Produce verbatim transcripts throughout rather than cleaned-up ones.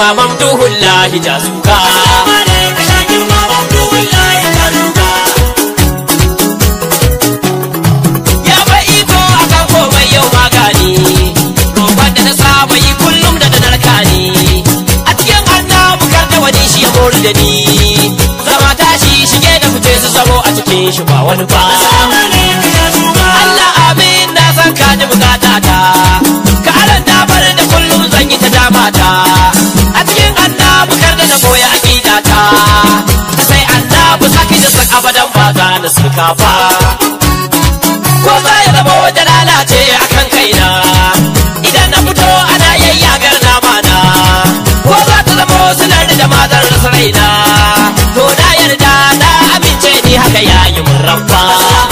girma mamduhullahi jazuka. Ya bai iko akan komai yau magani, roƙon da na saba yi kullum da narka ni. A cikin annabu kar da wani shi ya mori da ni, zama tashi shige da fice su samo a cikin shi ba wani ba. Allah amin na san ka ji bukatata, ka aranta bar da kullum zan yi ta damata. A cikin annabu kar da na koya aƙidata, ka sai annabu saki da sak abadan ba za na suka ba. Ko za ya zama wajen lalace a kan kaina, idan na fito ana yayyagar nama na. Ko za ta zama sinar da mazar rasa raina, to na yarda na amince ni haka yayi mun rabba.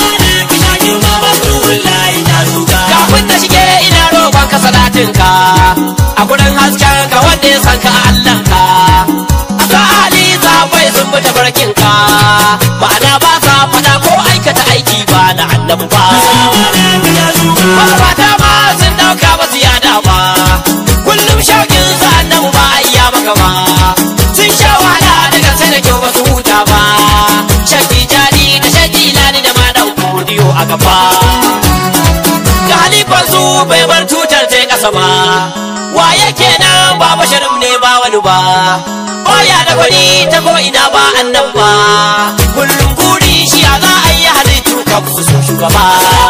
Kafin na shige ina roƙon ka salatinka, a gurin hasken ka wanda ya san ka Allahnka. A sa hali zafai sun bi tabarkinka, ma'ana ba sa fada ko aikata aiki ba na annabu ba. Wasu mata ma sun dauka ba su yada ba, kullum shaukin su annabu ba a iya maka ba. Sun sha wahala daga sai da kyau ba su huta ba, shaki jari da shaki lani da ma dan kudiyo a gaba. Ga halifan su bai bar tutar ta kasa ba, waye kenan ba basharin ne ba wani ba. Baya da gwani ta ko ina ba annan ba, kullum guri shi ya za a yi halittu kan su so shugaba.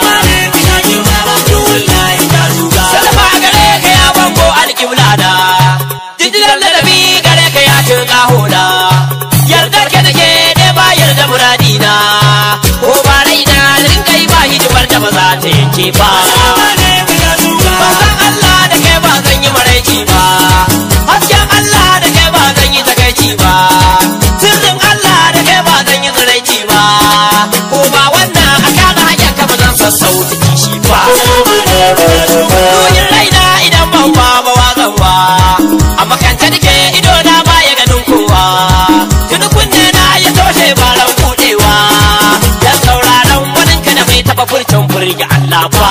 Salama gare ka ya bango alƙibla da, jijjigar ladabi gare ka ya cin ƙahona. Yardar ka da ke ne ba yarda muradina, ko ba raina rinka yi ba hidimar da ba za ta yanke ba. Ba san Allah da kai ba zan yi maraici ba, hasken Allah da kai ba zan yi takaici ba, sirrin Allah da kai ba zan yi tsiraici ba, ko ba wannan a kana hanyar ka ba zan sassauta kishi ba. Doyin raina idan ban ba ba wazan ba, a makanta da ke ido na ba ya ganin kowa, tuni kunne na ya toshe baran budewa, dan sauraron waninka da bai taba furcin furge Allah ba.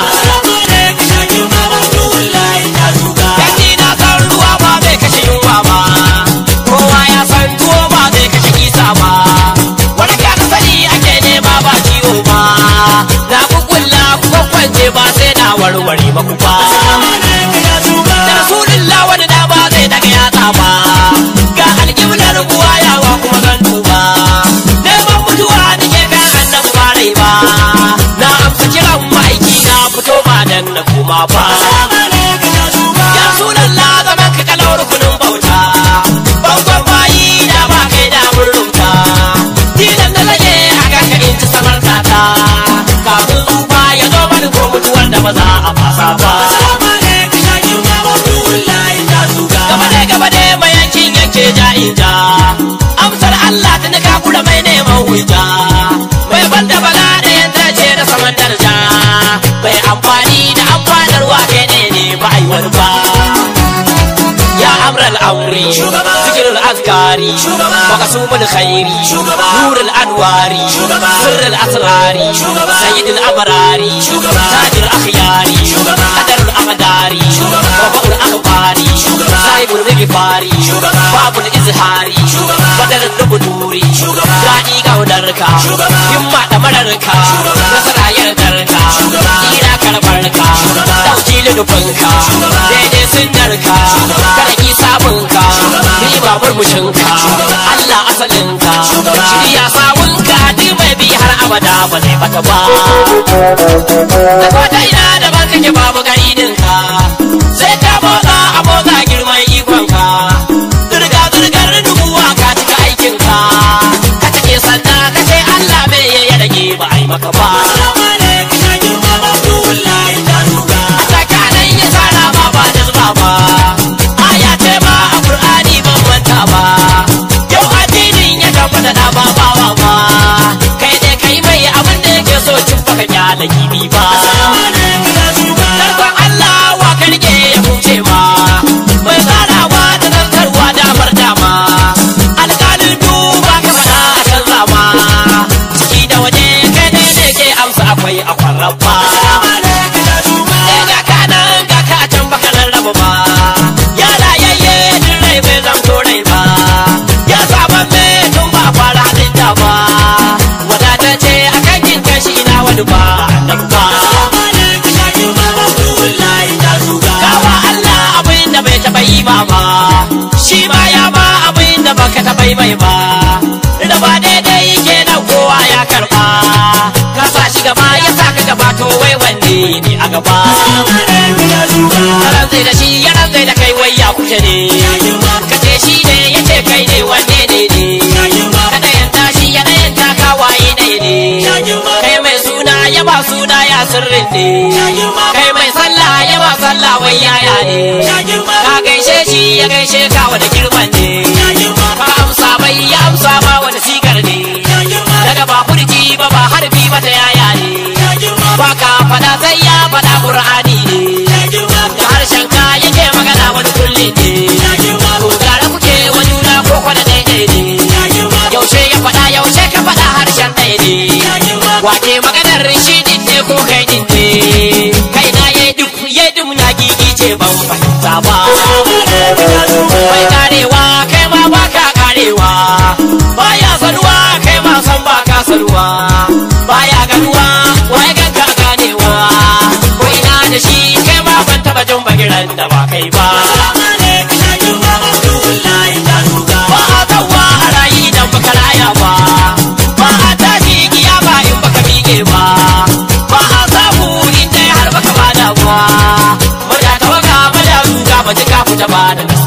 Yanki na san ruwa ba zai kashe yunwa ba, kowa ya san tuwo ba zai kashe kisa ba, wani ka na sani ake nema ba ciwo ba, na kukulla ku kwance ba sai na warware maku ba. Da Rasulullah wani da ba zai daga yatsa ba, ga alƙiblar kuwa yawa kuma zan duba, neman mutuwa da ke kan annabu ba rai ba, na amsa kiran ma'aiki na fito ba dan na kuma ba. Ya Rasulallah zaman ka kalau rukunin bauta, bangon bayi da ba kai da mun rubuta, tilan da zage a kanka in ci samarta ta, kafin tsufa ya zo mani ko mutuwar da ba za a fasa ba. Gaba ne gaba ne mai yankin yanke ja'in ja, amsar Allah ta nika kura mai neman hujja, mai banda bala da yanta ce da saman darja, bai amfani da amfanarwa kai ne ne ba ai wani ba. Ya amral amri, zikirul azkari, makasumul khairi, nurul anwari, sirrul asrari, sayyidul abrari, tajir akhyari, qadarul aqdari, wabul akhbari, sahibul ghifari, babul izhari, badarul nubuduri, dadi gaudarka, himma da mararka, nasara yardarka, ira karbarka, dauki ludufinka, daidai sundarka, kada ki sabunka, ni ba murmushinka, Allah asalinka, shirya sawunka, duk mai bi har abada ba zai bata ba. Da kwata ina da ban kake babu gaidinka, sai ka motsa a motsa girman ikonka, zirga zirgar dubuwa ka cika aikinka, ka take sanda ka ce Allah bai ya rage ba ai maka ba. Yau addinin ya tabbata da ba bawa ba, kai ne kai mai abin da yake so cin baka kyala gibi ba. Darkon Allah wa karke ya huce ma, mai tsarawa da zartarwa damar dama, alƙalin duba ka faɗa a kan zama, ciki da waje kai ne ne ke amsa akwai akwan rabba. Ga kanan ga ka a can baka rarraba ba, ya rayayye din rai bai zan kai mai suna ya ba suna ya sirrin ne, kai mai sallah ya ba sallah wai yaya ne, ka gaishe shi ya gaishe ka wani girman ne, ka amsa bai ya amsa ma wani sigar ne, daga ba furci ba ba harfi ba ta yaya ne, ba ka fada sai ya fada Qur'ani ne, da harshen ka yake magana wani kulli ne, ko gara kuke wa juna ko kwana daidai ne, yaushe ya fada yaushe ka fada harshen ɗaya ne, wake maganar shi din ne ko kai din ne, kai na yayi duk yayi duk na gigi ce ban fahimta ba, bai karewa kai ma baka karewa, baya sanuwa kai ma san baka sanuwa, baya ganuwa wai ganka ganewa, ko ina da shi kai ma ban taba jin bagiran da ba kai ba, ba a tsawa a rayi dan baka raya ba, ba a tashi kiyama in baka miƙe ba, ba a samu in dai har baka bada ba, mada tawaga mada ruga ba ji ka fita ba da